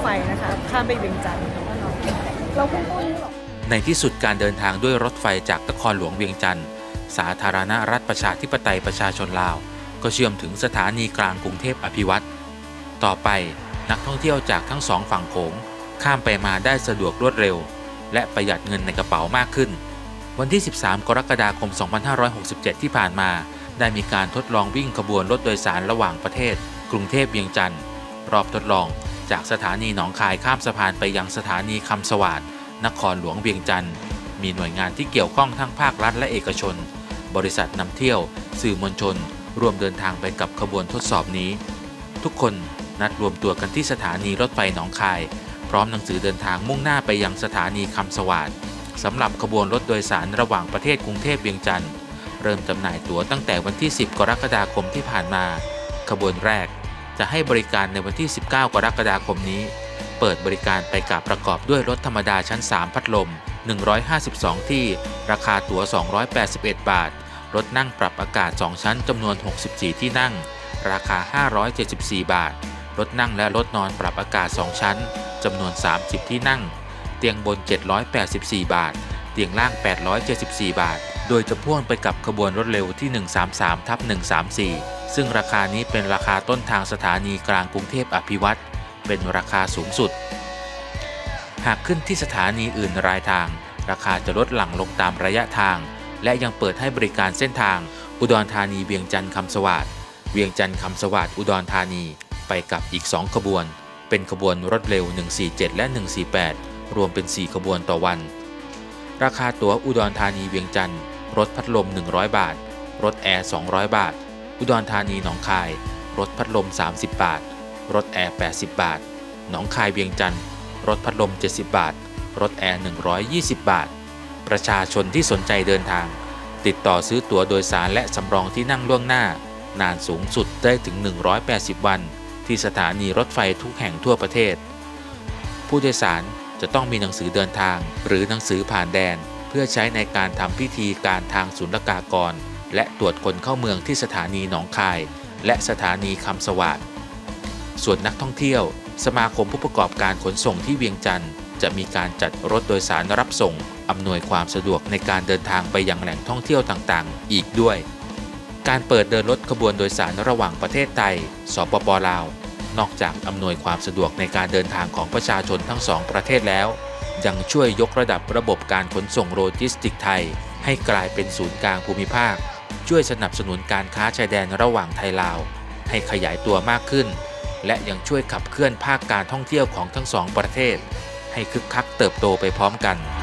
นะคะข้ามไปเวียงจันทร์เราคุ้นๆหรอในที่สุดการเดินทางด้วยรถไฟจากนครหลวงเวียงจันทร์สาธารณรัฐประชาธิปไตยประชาชนลาวก็เชื่อมถึงสถานีกลางกรุงเทพอภิวัตรต่อไปนักท่องเที่ยวจากทั้งสองฝั่งโขงข้ามไปมาได้สะดวกรวดเร็วและประหยัดเงินในกระเป๋ามากขึ้นวันที่ 13 กรกฎาคม 2567 ที่ผ่านมาได้มีการทดลองวิ่งขบวนรถโดยสารระหว่างประเทศกรุงเทพเวียงจันทร์รอบทดลองจากสถานีหนองคายข้ามสะพานไปยังสถานีคำสวาทนครหลวงเวียงจันทร์มีหน่วยงานที่เกี่ยวข้องทั้งภาครัฐและเอกชนบริษัทนำเที่ยวสื่อมวลชนร่วมเดินทางไปกับขบวนทดสอบนี้ทุกคนนัดรวมตัวกันที่สถานีรถไฟหนองคายพร้อมหนังสือเดินทางมุ่งหน้าไปยังสถานีคำสวาทสำหรับขบวนรถโดยสารระหว่างประเทศกรุงเทพเวียงจันทร์เริ่มจำหน่ายตั๋วตั้งแต่วันที่ 10 กรกฎาคมที่ผ่านมาขบวนแรกจะให้บริการในวันที่ 19 กรกฎาคมนี้เปิดบริการไปกับประกอบด้วยรถธรรมดาชั้น 3 พัดลม152 ที่ราคาตั๋ว281 บาทรถนั่งปรับอากาศ 2 ชั้นจำนวน 64 ที่นั่งราคา 574 บาทรถนั่งและรถนอนปรับอากาศ 2 ชั้นจำนวน 30 ที่นั่งเตียงบน 784 บาทเตียงล่าง 874 บาทโดยจะพ่วงไปกับขบวนรถเร็วที่ 133/134 ซึ่งราคานี้เป็นราคาต้นทางสถานีกลางกรุงเทพอภิวัตรเป็นราคาสูงสุดหากขึ้นที่สถานีอื่นรายทางราคาจะลดหลั่งลงตามระยะทางและยังเปิดให้บริการเส้นทางอุดรธานีเวียงจันทร์คำสวาทเวียงจันทร์คำสวาทอุดรธานีไปกับอีก2ขบวนเป็นขบวนรถเร็ว147และ148รวมเป็น4ขบวนต่อวันราคาตั๋วอุดรธานีเวียงจันทร์รถพัดลม100 บาทรถแอร์200 บาทอุดรธานีหนองคายรถพัดลม30 บาทรถแอร์80 บาทหนองคายเวียงจันทร์รถพัดลม70 บาทรถแอร์120 บาทประชาชนที่สนใจเดินทางติดต่อซื้อตั๋วโดยสารและสำรองที่นั่งล่วงหน้านานสูงสุดได้ถึง180 วันที่สถานีรถไฟทุกแห่งทั่วประเทศผู้โดยสารจะต้องมีหนังสือเดินทางหรือหนังสือผ่านแดนเพื่อใช้ในการทำพิธีการทางศุลกากรและตรวจคนเข้าเมืองที่สถานีหนองคายและสถานีคำสวาทส่วนนักท่องเที่ยวสมาคมผู้ประกอบการขนส่งที่เวียงจันทร์จะมีการจัดรถโดยสารรับส่งอำนวยความสะดวกในการเดินทางไปยังแหล่งท่องเที่ยวต่างๆอีกด้วยการเปิดเดินรถขบวนโดยสารระหว่างประเทศไทยสปป.ลาวนอกจากอำนวยความสะดวกในการเดินทางของประชาชนทั้งสองประเทศแล้วยังช่วยยกระดับระบบการขนส่งโลจิสติกส์ไทยให้กลายเป็นศูนย์กลางภูมิภาคช่วยสนับสนุนการค้าชายแดนระหว่างไทยลาวให้ขยายตัวมากขึ้นและยังช่วยขับเคลื่อนภาคการท่องเที่ยวของทั้งสองประเทศให้คึกคักเติบโตไปพร้อมกัน